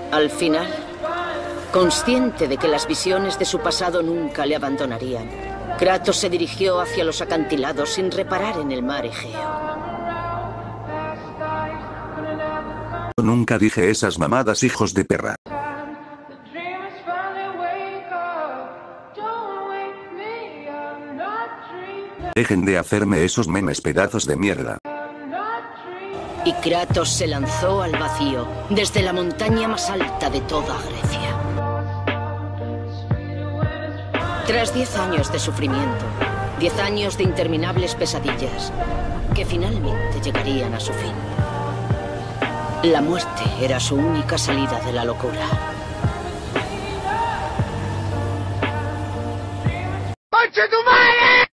Al final, consciente de que las visiones de su pasado nunca le abandonarían, Kratos se dirigió hacia los acantilados sin reparar en el mar Egeo. Nunca dije esas mamadas, hijos de perra. Dejen de hacerme esos memes, pedazos de mierda. Y Kratos se lanzó al vacío, desde la montaña más alta de toda Grecia. Tras 10 años de sufrimiento, 10 años de interminables pesadillas, que finalmente llegarían a su fin. La muerte era su única salida de la locura. ¡Conche tu madre!